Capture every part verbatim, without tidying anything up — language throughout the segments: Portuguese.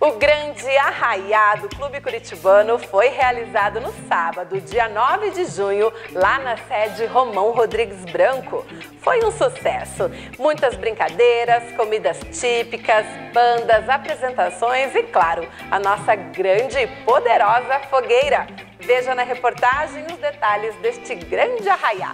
O grande arraiá do Clube Curitibano foi realizado no sábado, dia nove de junho, lá na sede Romão Rodrigues Branco. Foi um sucesso. Muitas brincadeiras, comidas típicas, bandas, apresentações e, claro, a nossa grande e poderosa fogueira. Veja na reportagem os detalhes deste grande arraiá.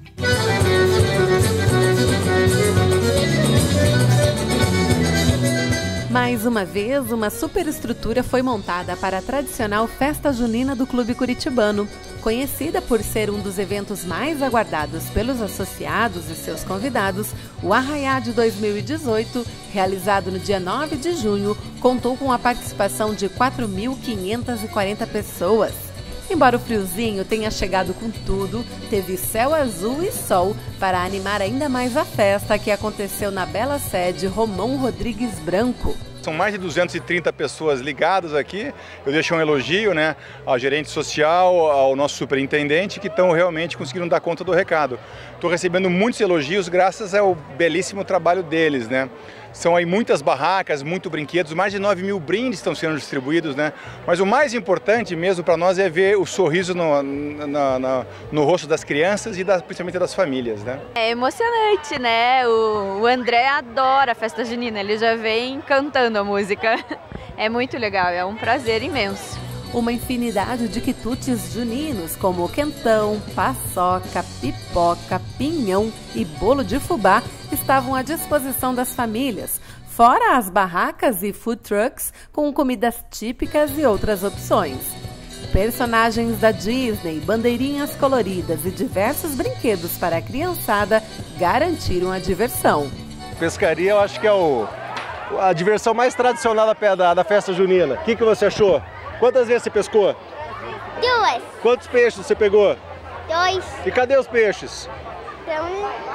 Mais uma vez, uma superestrutura foi montada para a tradicional Festa Junina do Clube Curitibano. Conhecida por ser um dos eventos mais aguardados pelos associados e seus convidados, o Arraiá de dois mil e dezoito, realizado no dia nove de junho, contou com a participação de quatro mil quinhentas e quarenta pessoas. Embora o friozinho tenha chegado com tudo, teve céu azul e sol para animar ainda mais a festa que aconteceu na bela sede Romão Rodrigues Branco. São mais de duzentas e trinta pessoas ligadas aqui. Eu deixo um elogio, né, ao gerente social, ao nosso superintendente, que estão realmente conseguindo dar conta do recado. Estou recebendo muitos elogios graças ao belíssimo trabalho deles, né? São aí muitas barracas, muitos brinquedos, mais de nove mil brindes estão sendo distribuídos, né? Mas o mais importante mesmo para nós é ver o sorriso no, no, no, no rosto das crianças e das, principalmente das famílias, né? É emocionante, né? O, o André adora a festa junina, ele já vem cantando a música. É muito legal, é um prazer imenso. Uma infinidade de quitutes juninos, como quentão, paçoca, pipoca, pinhão e bolo de fubá, estavam à disposição das famílias, fora as barracas e food trucks com comidas típicas e outras opções. Personagens da Disney, bandeirinhas coloridas e diversos brinquedos para a criançada garantiram a diversão. Pescaria eu acho que é o, a diversão mais tradicional da, da, da festa junina. O que, que você achou? Quantas vezes você pescou? Duas. Quantos peixes você pegou? Dois. E cadê os peixes? Então,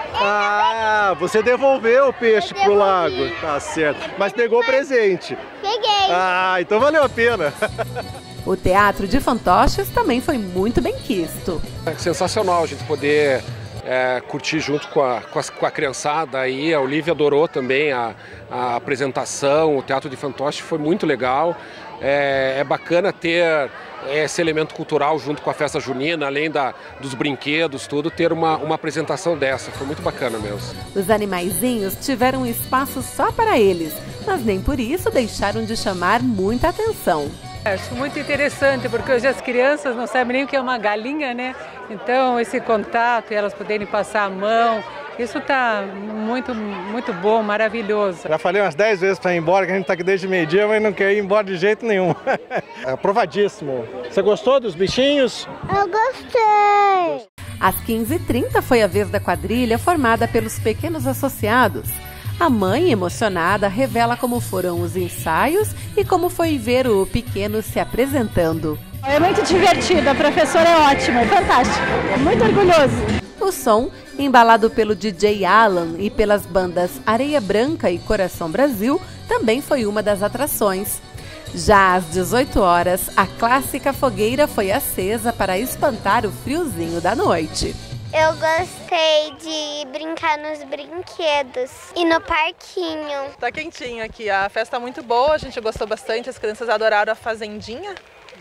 ah, você devolveu o peixe pro lago. Tá certo. Mas pegou o presente. Peguei. Ah, então valeu a pena. O Teatro de Fantoches também foi muito bem quisto. É sensacional a gente poder é, curtir junto com a, com, a, com a criançada aí. A Olivia adorou também a, a apresentação, o Teatro de Fantoches foi muito legal. É, é bacana ter esse elemento cultural junto com a festa junina, além da, dos brinquedos, tudo, ter uma, uma apresentação dessa. Foi muito bacana mesmo. Os animaizinhos tiveram um espaço só para eles, mas nem por isso deixaram de chamar muita atenção. Acho muito interessante, porque hoje as crianças não sabem nem o que é uma galinha, né? Então, esse contato e elas poderem passar a mão, isso está muito, muito bom, maravilhoso. Já falei umas dez vezes para ir embora, que a gente está aqui desde meio-dia, mas não quer ir embora de jeito nenhum. É aprovadíssimo. Você gostou dos bichinhos? Eu gostei. Às quinze e trinta foi a vez da quadrilha formada pelos pequenos associados. A mãe, emocionada, revela como foram os ensaios e como foi ver o pequeno se apresentando. É muito divertido, a professora é ótima, é fantástico, muito orgulhoso. O som, embalado pelo D J Alan e pelas bandas Areia Branca e Coração Brasil, também foi uma das atrações. Já às dezoito horas, a clássica fogueira foi acesa para espantar o friozinho da noite. Eu gostei de brincar nos brinquedos e no parquinho. Tá quentinho aqui, a festa tá muito boa, a gente gostou bastante, as crianças adoraram a fazendinha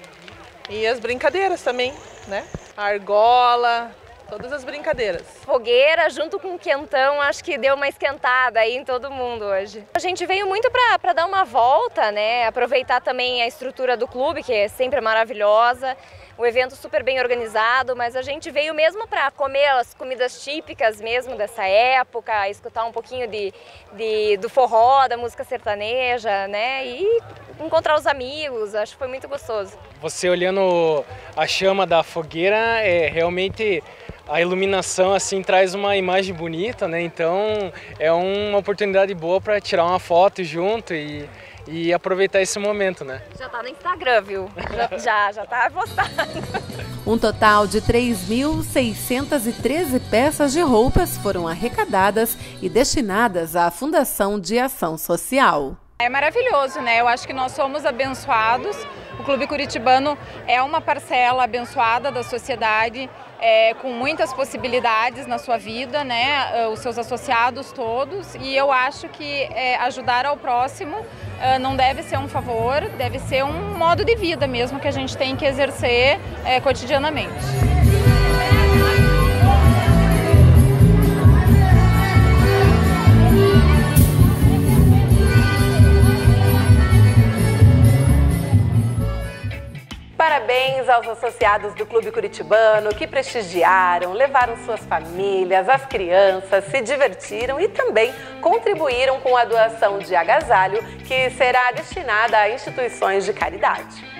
e as brincadeiras também, né? A argola, todas as brincadeiras. Fogueira junto com o quentão, acho que deu uma esquentada aí em todo mundo hoje. A gente veio muito para para dar uma volta, né? Aproveitar também a estrutura do clube, que é sempre maravilhosa. O evento super bem organizado, mas a gente veio mesmo para comer as comidas típicas mesmo dessa época, escutar um pouquinho de, de, do forró, da música sertaneja, né? E encontrar os amigos, acho que foi muito gostoso. Você olhando a chama da fogueira, é realmente a iluminação assim traz uma imagem bonita, né? Então é uma oportunidade boa para tirar uma foto junto e E aproveitar esse momento, né? Já tá no Instagram, viu? Já, já, já tá postado. Um total de três mil seiscentas e treze peças de roupas foram arrecadadas e destinadas à Fundação de Ação Social. É maravilhoso, né? Eu acho que nós somos abençoados. O Clube Curitibano é uma parcela abençoada da sociedade é, com muitas possibilidades na sua vida, né? Os seus associados todos, e eu acho que é, ajudar ao próximo é, não deve ser um favor, deve ser um modo de vida mesmo que a gente tem que exercer é, cotidianamente. Parabéns aos associados do Clube Curitibano que prestigiaram, levaram suas famílias, as crianças, se divertiram e também contribuíram com a doação de agasalho que será destinada a instituições de caridade.